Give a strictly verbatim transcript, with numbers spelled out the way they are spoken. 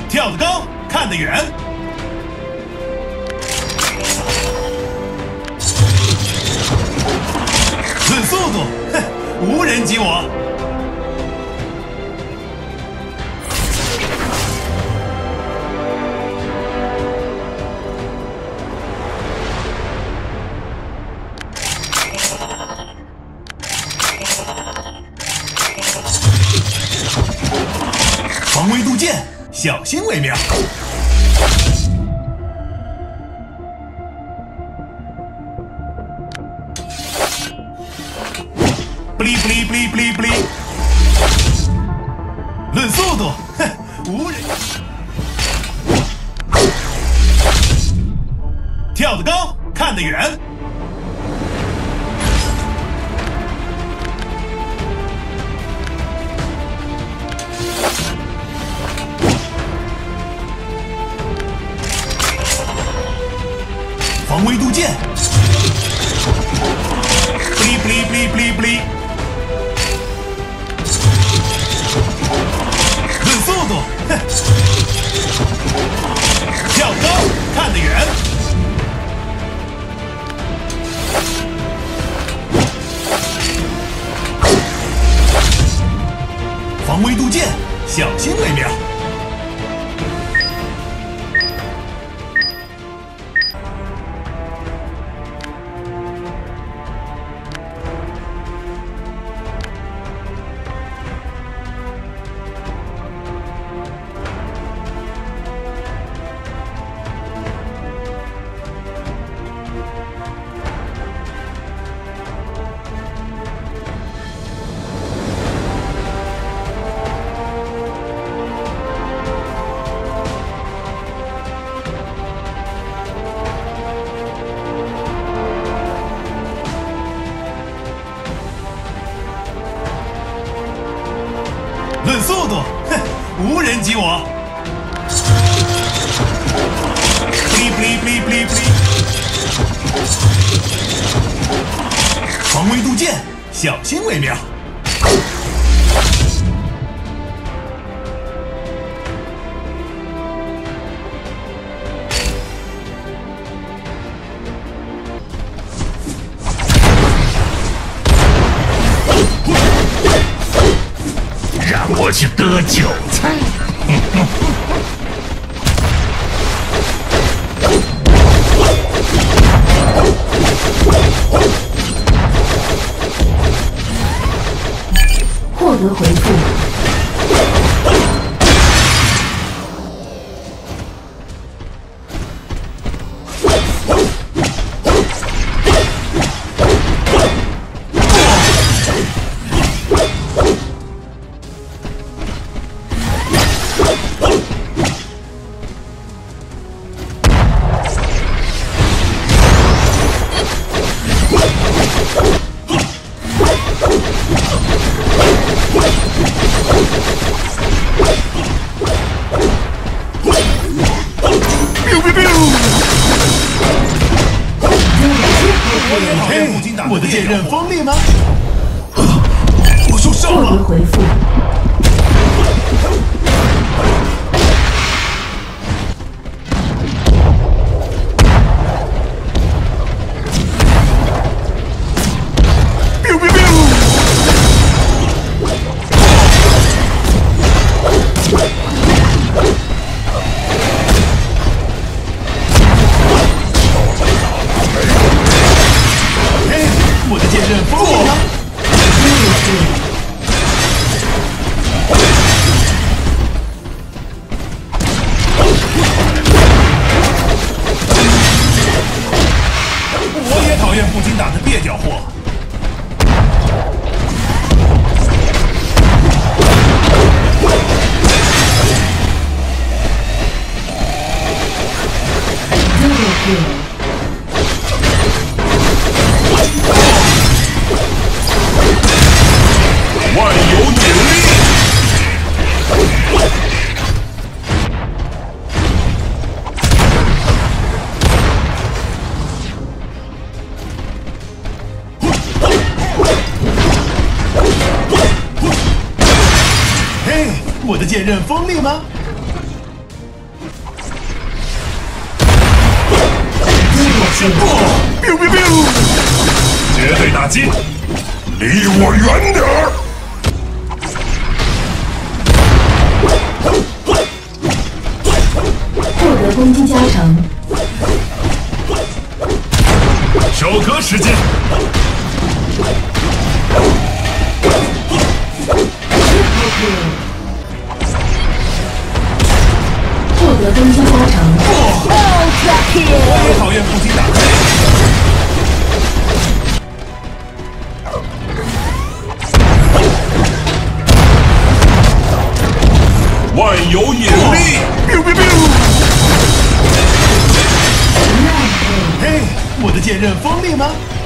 跳得高，看得远。论速度，哼，无人及我。防微杜渐，小心为妙。不离不离不离不离不离。论速度，哼，无人。跳得高，看得远。防微杜渐，不离不离不离不离不离。论速度，哼，跳得高，看得远。防微杜渐，小心为妙。论速度，哼，无人及我。不离不离不离不离不离。防微杜渐，小心为妙。 我去割韭菜。 获得回复。 我的剑刃锋利吗？我受伤了。 获得回复。 我的剑刃锋利吗？我也讨厌不经打的蹩脚货。 万有引力。 嘿，我的剑刃锋利吗？ 神过，biu biu biu，绝对打击，离我远点儿！ 获得攻击加成。 收割时间。 获得攻击加成。 我也讨厌不停打击。万有引力！biu biu biu。嘿，我的剑刃锋利吗？